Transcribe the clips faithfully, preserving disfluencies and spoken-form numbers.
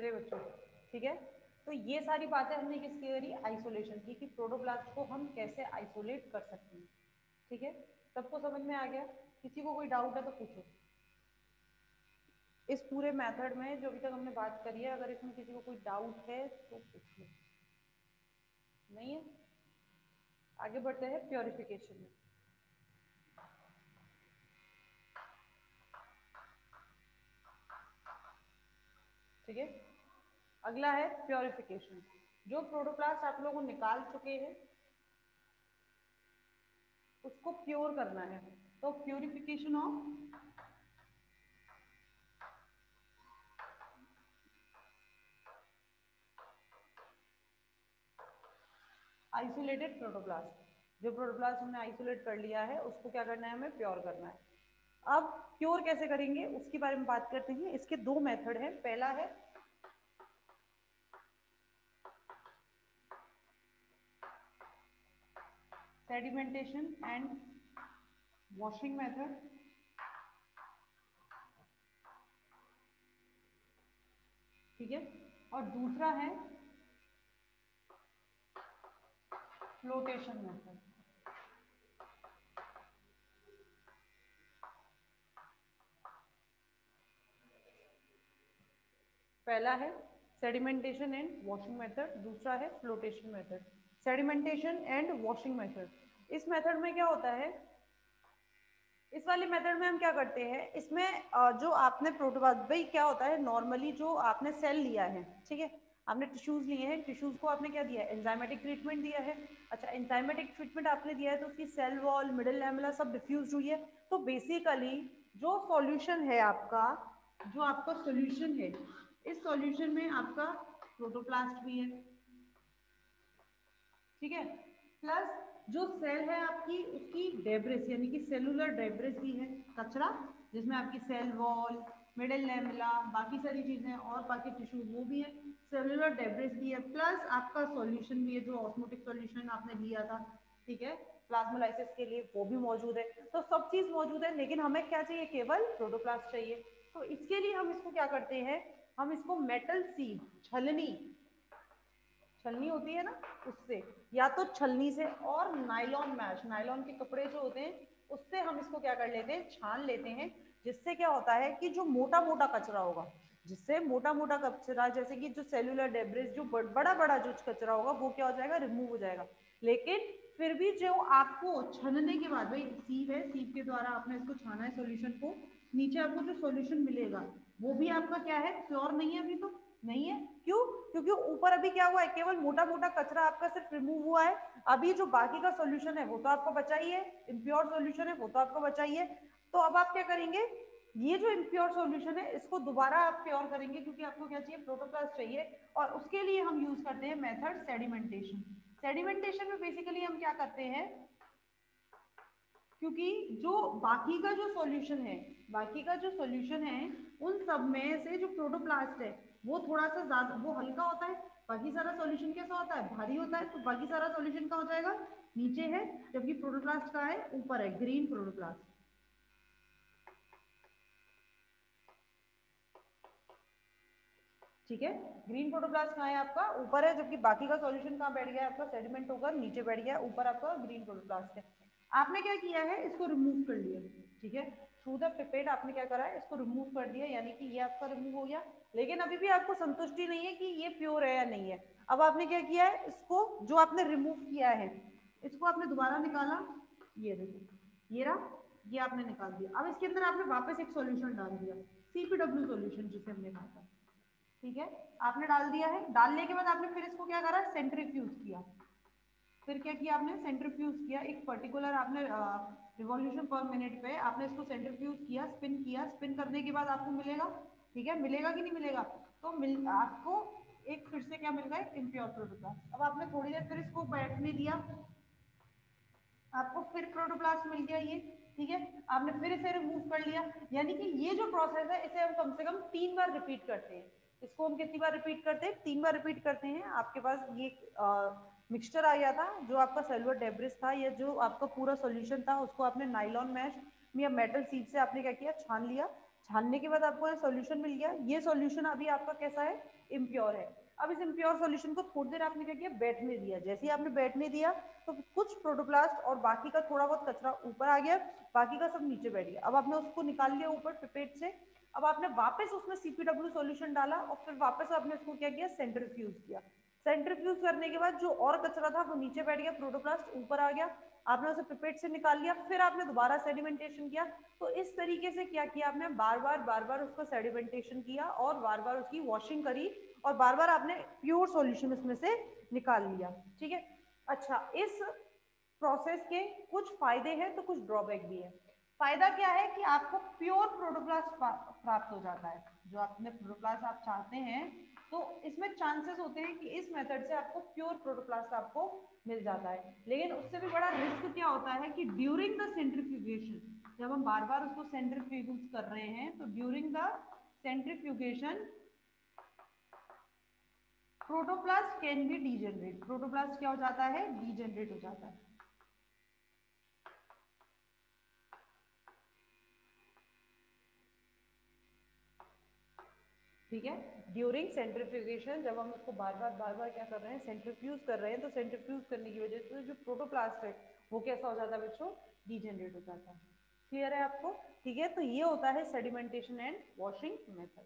चलिए बच्चों, ठीक है। तो ये सारी बातें हमने किसकी करी, आइसोलेशन की, कि प्रोटोप्लास्ट को हम कैसे आइसोलेट कर सकते हैं, ठीक है। सबको समझ में आ गया? किसी को कोई डाउट है तो पूछो। इस पूरे मेथड में जो अभी तक हमने बात करी है, अगर इसमें किसी को कोई डाउट है तो पूछ लो। नहीं है? आगे बढ़ते हैं प्योरिफिकेशन में। ठीक है, अगला है प्योरिफिकेशन। जो प्रोटोप्लास्ट आप लोगों निकाल चुके हैं उसको प्योर करना है, तो प्योरिफिकेशन ऑफ आइसोलेटेड प्रोटोप्लास्ट। जो प्रोटोप्लास्ट हमने आइसोलेट कर लिया है उसको क्या करना है, हमें प्योर करना है। अब प्योर कैसे करेंगे उसके बारे में बात करते हैं। इसके दो मेथड हैं। पहला है सेडिमेंटेशन एंड वॉशिंग मेथड, ठीक है। और दूसरा है फ्लोटेशन मेथड। पहला है सेडिमेंटेशन एंड वॉशिंग मेथड, दूसरा है flotation method. Sedimentation and washing method, इस मेथड में क्या होता है, इस वाले मेथड में हम क्या करते हैं, इसमें जो आपने प्रोटोप्लास्ट, भाई क्या होता है नॉर्मली, जो आपने सेल लिया है, ठीक है, आपने टिश्यूज लिए हैं, टिश्यूज को आपने क्या दिया है, एंजाइमेटिक ट्रीटमेंट दिया है। अच्छा, एंजाइमेटिक ट्रीटमेंट आपने दिया है तो उसकी सेल वॉल, मिडिल लैमेला सब डिफ्यूज हुई है। तो बेसिकली जो सॉल्यूशन है आपका, जो आपका सॉल्यूशन है, इस सॉल्यूशन में आपका प्रोटोप्लास्ट भी है, ठीक है, प्लस जो सेल है आपकी उसकी डेब्रिस यानी कि सेलुलर डेब्रिस भी है, कचरा, जिसमें आपकी सेल वॉल, मिडिल लैमेला, बाकी सारी चीजें और बाकी टिश्यूज वो भी है, सेलुलर डेब्रिस भी है, प्लस आपका सॉल्यूशन भी है जो ऑस्मोटिक सॉल्यूशन आपने लिया था, ठीक है, प्लाज्मोलाइसिस के लिए, वो भी मौजूद है। तो सब चीज मौजूद है, लेकिन हमें क्या चाहिए, केवल प्रोटोप्लास्ट चाहिए। तो इसके लिए हम इसको क्या करते हैं, हम इसको मेटल सीड, छलनी, छलनी होती है ना, उससे, या तो छलनी से और नाइलॉन मैश, नाइलॉन के कपड़े जो होते हैं उससे हम इसको क्या कर लेते हैं, छान लेते हैं। जिससे क्या होता है कि जो मोटा मोटा कचरा होगा, जिससे मोटा मोटा कचरा, जैसे कि जो सेलुलर डेब्रिस, जो बड़ा बड़ा जो कचरा होगा वो क्या हो जाएगा, रिमूव हो जाएगा। लेकिन फिर भी जो आपको छनने के बाद, भाई सीप है, सीप के द्वारा आपने इसको छाना है सॉल्यूशन को, नीचे आपको जो सॉल्यूशन मिलेगा वो भी आपका क्या है, प्योर नहीं है, अभी तो नहीं है। क्यों? क्योंकि ऊपर अभी क्या हुआ है, केवल मोटा मोटा कचरा आपका सिर्फ रिमूव हुआ है। अभी जो बाकी का सॉल्यूशन है वो तो आपको बचा ही है, इम्प्योर सॉल्यूशन है वो तो आपको बचा ही है। तो अब आप क्या करेंगे, ये जो इम्प्योर सॉल्यूशन है इसको दोबारा आप प्योर करेंगे, क्योंकि आपको क्या चाहिए, प्रोटोप्लास्ट चाहिए। और उसके लिए हम यूज करते हैं मेथड सेडिमेंटेशन। सेडिमेंटेशन में बेसिकली हम क्या करते हैं, क्योंकि जो बाकी का जो सॉल्यूशन है, बाकी का जो सॉल्यूशन है उन सब में से जो प्रोटोप्लास्ट है वो थोड़ा सा ज्यादा, वो हल्का होता है, बाकी सारा सॉल्यूशन कैसा होता है, भारी होता है। तो बाकी सारा सॉल्यूशन का हो जाएगा, नीचे है, जबकि प्रोटोप्लास्ट का है ऊपर है, ग्रीन प्रोटोप्लास्ट, ठीक है। ग्रीन प्रोटोप्लास्ट कहाँ है आपका, ऊपर है, जबकि बाकी का सॉल्यूशन कहाँ बैठ गया आपका, सेडिमेंट होकर नीचे बैठ गया, ऊपर आपका ग्रीन प्रोटोप्लास्ट है। आपने क्या किया है, इसको रिमूव कर लिया, ठीक है, थ्रू द पिपेट आपने क्या करा है, इसको रिमूव कर दिया, यानी कि ये आपका रिमूव हो गया। लेकिन अभी भी आपको संतुष्टि नहीं है कि ये प्योर है या नहीं है। अब आपने क्या किया है, इसको जो आपने रिमूव किया है इसको आपने दोबारा निकाला, ये देखो ये रहा, ये आपने निकाल दिया। अब इसके अंदर आपने वापस एक सॉल्यूशन डाल दिया, सीपीडब्ल्यू सॉल्यूशन जिसे हमने कहा था, ठीक है, आपने डाल दिया है। डालने के बाद आपने फिर इसको क्या करा, सेंट्रीफ्यूज किया। फिर क्या किया आपने, सेंट्रीफ्यूज किया, एक पर्टिकुलर आपने रिवॉल्यूशन पर मिनट पे आपने इसको सेंट्रीफ्यूज किया, स्पिन किया। स्पिन करने के बाद आपको मिलेगा, ठीक है, मिलेगा कि नहीं मिलेगा, तो मिल आपको एक फिर से क्या मिल गया, इम्प्योर प्रोटोप्लास्ट। अब आपने थोड़ी देर फिर इसको बैठने दिया, आपको फिर प्रोटोप्लास्ट मिल गया ये, ठीक है, आपने फिर इसे रिमूव कर लिया। यानी कि ये जो प्रोसेस है इसे हम कम से कम तीन बार रिपीट करते हैं। इसको हम कितनी बार रिपीट करते हैं, तीन बार रिपीट करते हैं। आपके पास ये मिक्सचर आ गया था, जो आपका सेलुलर डेब्रिस था, या जो आपका पूरा सॉल्यूशन था, उसको आपने नाइलॉन मैश या मेटल सीट से आपने क्या किया, छान लिया। छानने के बाद आपको सॉल्यूशन मिल गया। ये सॉल्यूशन अभी आपका कैसा है, इम्प्योर है। अब इस इम्प्योर सॉल्यूशन को थोड़ी देर आपने क्या किया, बैठने दिया। जैसे ही आपने बैठने दिया तो कुछ प्रोटोप्लास्ट और बाकी का थोड़ा बहुत कचरा ऊपर आ गया, बाकी का सब नीचे बैठ गया। अब आपने उसको निकाल लिया ऊपर पिपेट से। अब आपने वापस उसमें सीपीडब्ल्यू सॉल्यूशन डाला और फिर वापस आपने उसको क्या किया, सेंट्रीफ्यूज किया। सेंट्रीफ्यूज करने के बाद जो और कचरा था वो नीचे बैठ गया, प्रोटोप्लास्ट ऊपर आ गया, आपने उसे पिपेट से निकाल लिया, फिर आपने दोबारा सेडिमेंटेशन किया। तो इस तरीके से क्या किया आपने, बार बार बार बार उसको सेडिमेंटेशन किया और बार बार उसकी वॉशिंग करी और बार बार आपने प्योर सॉल्यूशन उसमें से निकाल लिया। ठीक है। अच्छा, इस प्रोसेस के कुछ फायदे हैं तो कुछ ड्रॉबैक भी है। फायदा क्या है कि आपको प्योर प्रोटोप्लास्ट प्राप्त हो जाता है। जो आपने प्रोटोप्लास्ट आप चाहते हैं तो इसमें चांसेस होते हैं कि इस मेथड से आपको प्योर प्रोटोप्लास्ट आपको मिल जाता है। लेकिन उससे भी बड़ा रिस्क क्या होता है कि ड्यूरिंग द सेंट्रीफ्यूगेशन, जब हम बार बार उसको सेंट्रीफ्यूज कर रहे हैं तो during the centrifugation protoplast can be degenerate. Protoplast क्या हो जाता है, डीजेनरेट हो जाता है। ठीक है। ड्यूरिंग सेंट्रीफ्यूगेशन जब हम उसको बार बार बार बार क्या कर रहे हैं, सेंट्रीफ्यूज कर रहे हैं, तो सेंट्रीफ्यूज करने की वजह से जो प्रोटोप्लास्ट है वो कैसा हो जाता है बच्चों, डीजेनरेट हो जाता है। क्लियर है आपको? ठीक है। तो ये होता है सेडिमेंटेशन एंड वॉशिंग मेथड।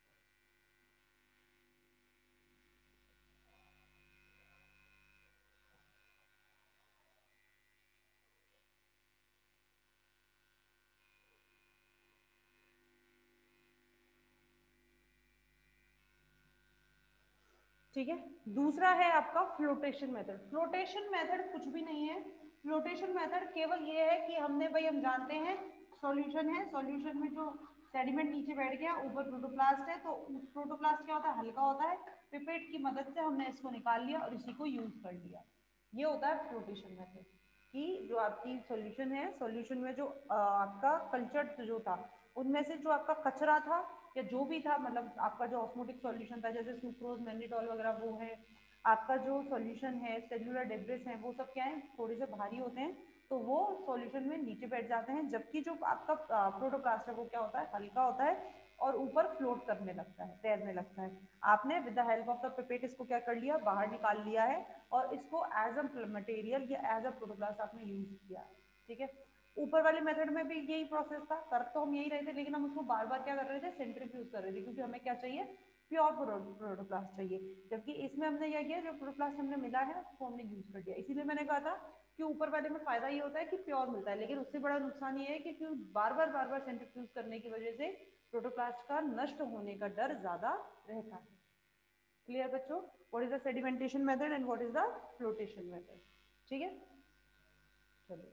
ठीक है। दूसरा है आपका फ्लोटेशन मेथड। फ्लोटेशन मेथड कुछ भी नहीं है। फ्लोटेशन मेथड केवल ये है कि हमने भाई हम जानते हैं सॉल्यूशन है, सॉल्यूशन में जो सेडिमेंट नीचे बैठ गया, ऊपर प्रोटोप्लास्ट है, तो प्रोटोप्लास्ट क्या होता है, हल्का होता है। पिपेट की मदद से हमने इसको निकाल लिया और इसी को यूज कर लिया। ये होता है फ्लोटेशन मेथड कि जो आपकी सॉल्यूशन है, सॉल्यूशन में जो आ, आपका कल्चर जो था उनमें से जो आपका कचरा था या जो भी था, मतलब आपका जो ऑस्मोटिक सॉल्यूशन था जैसे सुक्रोज मैग्नीटॉल वगैरह, वो है आपका जो सॉल्यूशन है, सेलुलर डेब्रिस है, वो सब क्या है, थोड़े से भारी होते हैं तो वो सॉल्यूशन में नीचे बैठ जाते हैं। जबकि जो आपका प्रोटोप्लास्ट है वो क्या होता है, हल्का होता है और ऊपर फ्लोट करने लगता है, तैरने लगता है। आपने with the help of the pipette इसको क्या कर लिया, बाहर निकाल लिया है और इसको एज अ मटेरियल या एज अ प्रोटोप्लास्ट आपने यूज किया। ठीक है। ऊपर वाले मेथड में भी यही प्रोसेस था, कर तो हम यही रहे थे, लेकिन हम उसको बार बार क्या कर रहे थे, सेंट्रीफ्यूज कर रहे थे, क्योंकि हमें क्या चाहिए, प्योर प्रोटोप्लास्ट चाहिए। जबकि इसमें हमने क्या किया, जो प्रोटोप्लास्ट हमने मिला है उसको हमने यूज कर दिया। इसीलिए मैंने कहा था कि ऊपर वाले में फायदा ये होता है कि प्योर मिलता है, लेकिन उससे बड़ा नुकसान ये है कि क्यों बार बार बार बार सेंट्रीफ्यूज करने की वजह से प्रोटोप्लास्ट का नष्ट होने का डर ज्यादा रहता है। क्लियर बच्चों? What is the sedimentation method and what is the flotation method? ठीक है। चलिए,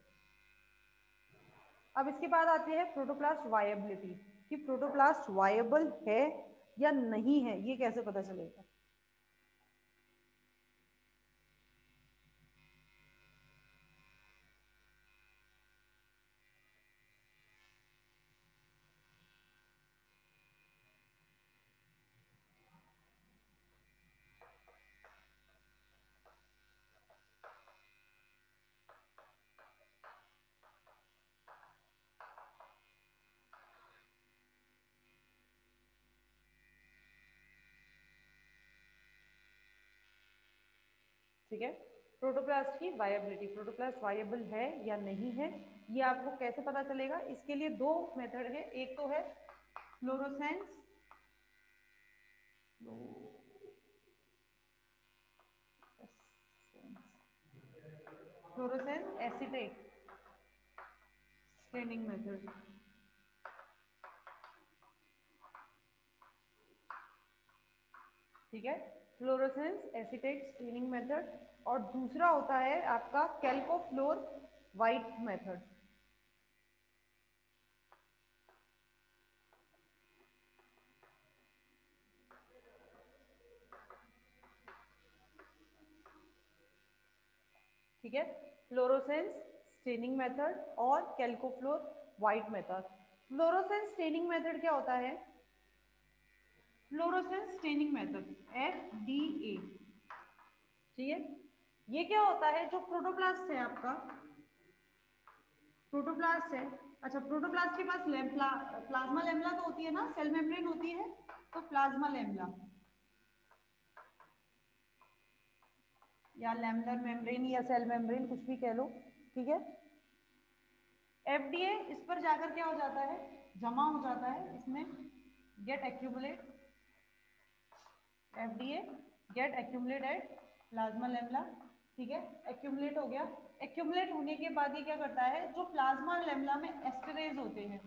अब इसके बाद आती है प्रोटोप्लास्ट वायबिलिटी, कि प्रोटोप्लास्ट वायबल है या नहीं है, ये कैसे पता चलेगा। ठीक है। प्रोटोप्लास्ट की वायबिलिटी, प्रोटोप्लास्ट वायबल है या नहीं है, ये आपको कैसे पता चलेगा। इसके लिए दो मेथड है। एक तो है fluorescence, fluorescence acetate staining method. ठीक है। Fluorescence acetate staining method. और दूसरा होता है आपका कैल्कोफ्लोर वाइट मेथड। ठीक है। फ्लोरोसेंस स्टेनिंग मेथड और calcofluor white method. Fluorescence staining method क्या होता है, fluorescence staining method F D A. ठीक है। ये क्या होता है, जो प्रोटोप्लास्ट है आपका, प्रोटोप्लास्ट है अच्छा, प्रोटोप्लास्ट के पास लैम्पला प्लाज्मा लैमेला तो होती है ना, सेल मेम्ब्रेन होती है, तो प्लाज्मा लैमेला या लैमेलर मेम्ब्रेन या सेल मेम्ब्रेन कुछ भी कह लो, ठीक है। एफडीए इस पर जाकर क्या हो जाता है, जमा हो जाता है, इसमें get accumulate, FDA get accumulate at plasma lamella, ठीक है। एक्यूमुलेट हो गया, एक्यूमुलेट होने के बाद ये क्या करता है, जो प्लाज्मा लैमेला में एस्टरेज होते हैं,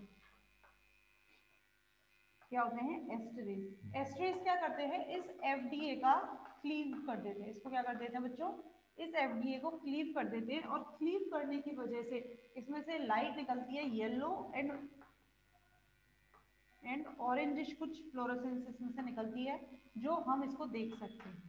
क्या होते हैं, एस्टरेज। एस्टरेज क्या करते हैं, इस एफडीए का क्लीव कर देते हैं, इसको क्या कर देते हैं बच्चों, इस एफडीए को क्लीव कर देते हैं, और क्लीव करने की वजह से इसमें से लाइट निकलती है, येलो एंड एंड ऑरेंजिश कुछ फ्लोरोसेंस इसमें से निकलती है, जो हम इसको देख सकते हैं।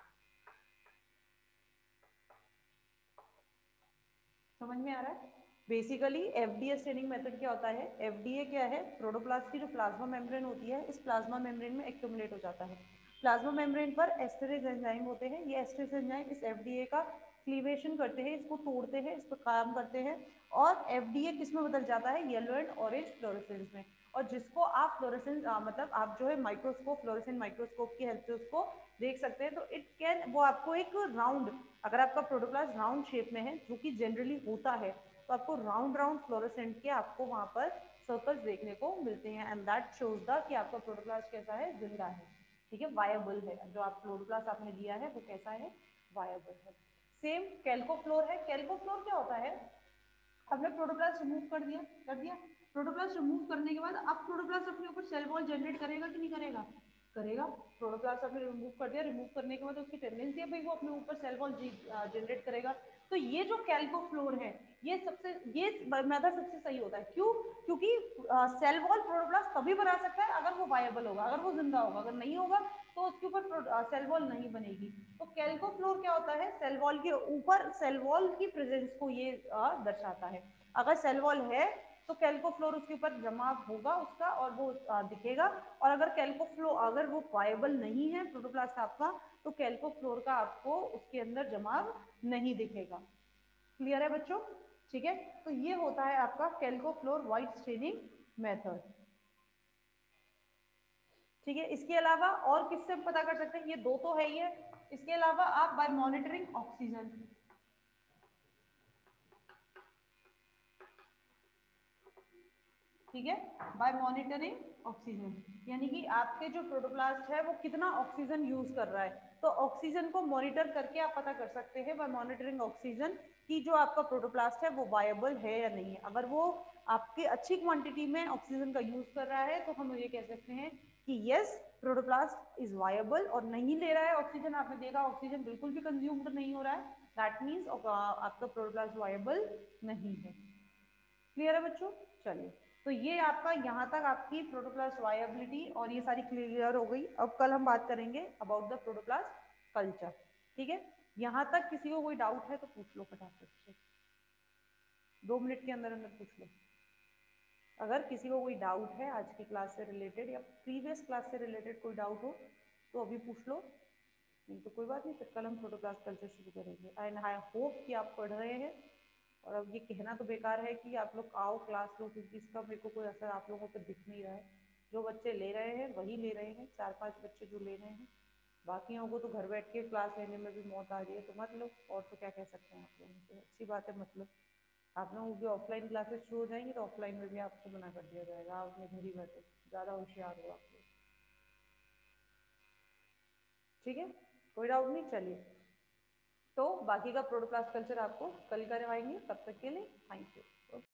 समझ में आ रहा है। बेसिकली एफडीए स्टेनिंग मेथड क्या होता है, एफडीए क्या है, प्रोटोप्लास्ट की जो प्लाज्मा मेम्ब्रेन होती है, इस प्लाज्मा मेम्ब्रेन में एक्यूमुलेट हो जाता है। प्लाज्मा मेम्ब्रेन पर एस्टरेज एंजाइम होते हैं, ये एस्टरेज एंजाइम इस एफडीए का क्लीवेशन करते हैं, इसको तोड़ते हैं, इस पर काम करते हैं, और एफडीए किस में बदल जाता है, येलो एंड ऑरेंज फ्लोरोसेंस में। और जिसको आप फ्लोरोसेंस मतलब आप जो है माइक्रोस्कोप, फ्लोरोसेंट माइक्रोस्कोप की हेल्प से उसको देख सकते हैं, तो इट कैन, वो आपको एक राउंड, अगर आपका प्रोटोप्लास्ट राउंड शेप में है, जो कि जनरली होता है, तो आपको राउंड राउंड फ्लोरोसेंट के आपको वहां पर सर्कल्स देखने को मिलते हैं, एंड दैट शोज द कि आपका प्रोटोप्लास्ट कैसा है, जिंदा है, ठीक है, वायबल है, जो आप प्रोटोप्लास्ट आपने दिया है वो कैसा है, वायबल है। सेम कैल्कोफ्लोर है। कैल्कोफ्लोर क्या होता है, हमने प्रोटोप्लास्ट रिमूव कर दिया, कर दिया प्रोटोप्लास्ट रिमूव करने के बाद अब प्रोटोप्लास्ट अपने ऊपर सेल वॉल जनरेट करेगा कि नहीं करेगा, करेगा। प्रोटोप्लास्ट आपने रिमूव कर दिया, रिमूव करने के बाद उसकी टेंडेंसी है भाई वो अपने ऊपर सेल वॉल जनरेट करेगा। तो ये जो कैल्कोफ्लोर है, ये सबसे, ये मेथड सबसे सही होता है, क्यों, क्योंकि सेल वॉल प्रोटोप्लास्ट तभी बना सकता है अगर वो वायबल होगा, अगर वो जिंदा होगा, अगर नहीं होगा तो उसके ऊपर सेल वॉल नहीं बनेगी। तो कैल्कोफ्लोर क्या होता है, सेल वॉल के ऊपर सेल वॉल की प्रेजेंस को ये आ, दर्शाता है। अगर सेल वॉल है तो कैल्कोफ्लोर उसके ऊपर जमा होगा उसका, और वो आ, दिखेगा। और अगर कैल्कोफ्लोर, अगर वो वायबल नहीं है प्रोटोप्लास्ट आपका, तो कैल्कोफ्लोर का आपको उसके अंदर जमाव नहीं दिखेगा। क्लियर है बच्चों, ठीक है। तो ये होता है आपका कैल्कोफ्लोर व्हाइट स्टेनिंग मेथड, ठीक है। इसके अलावा और किससे पता कर सकते हैं, ये दो तो है ही है, इसके अलावा आप बाय मॉनिटरिंग ऑक्सीजन, ठीक है, बाय मॉनिटरिंग ऑक्सीजन, यानी कि आपके जो प्रोटोप्लास्ट है वो कितना ऑक्सीजन यूज कर रहा है, तो ऑक्सीजन को मॉनिटर करके आप पता कर सकते हैं बाय मॉनिटरिंग ऑक्सीजन कि जो आपका प्रोटोप्लास्ट है वो वायबल है या नहीं है। अगर वो आपके अच्छी क्वांटिटी में ऑक्सीजन का यूज कर रहा है तो हम ये कह सकते हैं कि यस प्रोटोप्लास्ट इज वायबल, और नहीं ले रहा है ऑक्सीजन, आपने देखा ऑक्सीजन बिल्कुल भी कंज्यूम्ड नहीं हो रहा है, दैट मीन्स आपका प्रोटोप्लास्ट वायबल नहीं है। क्लियर है बच्चों, चलिए। तो ये आपका यहाँ तक आपकी प्रोटोप्लास्ट वायबिलिटी और ये सारी क्लियर हो गई। अब कल हम बात करेंगे अबाउट द प्रोटोप्लास्ट कल्चर, ठीक है। यहाँ तक किसी को कोई डाउट है तो पूछ लो फटाफट से, दो मिनट के अंदर अंदर पूछ लो। अगर किसी को कोई डाउट है आज की क्लास से रिलेटेड या प्रीवियस क्लास से रिलेटेड कोई डाउट हो तो अभी पूछ लो, नहीं तो कोई बात नहीं, फिर कल हम प्रोटोप्लास्ट कल्चर शुरू करेंगे। एंड आई होप कि आप पढ़ रहे हैं। और अब ये कहना तो बेकार है कि आप लोग आओ क्लास लो, क्योंकि इसका मेरे को कोई असर आप लोगों पर दिख नहीं रहा है। जो बच्चे ले रहे हैं वही ले रहे हैं, चार पांच बच्चे जो ले रहे हैं, बाकियों को तो घर बैठ के क्लास लेने में भी मौत आ रही है, तो मत लो। और तो क्या कह सकते हैं आप लोगों से, अच्छी बात है मतलब। आप लोगों की ऑफलाइन क्लासेस शुरू हो जाएंगी तो ऑफलाइन में भी आपको मना कर दिया जाएगा, आप अपने घर ही बैठे, ज़्यादा होशियार हो आप लोग, ठीक है। कोई डाउट नहीं, चलिए। तो बाकी का प्रोटोप्लास्ट कल्चर आपको कल करवाएंगे, तब तक के लिए थैंक यू।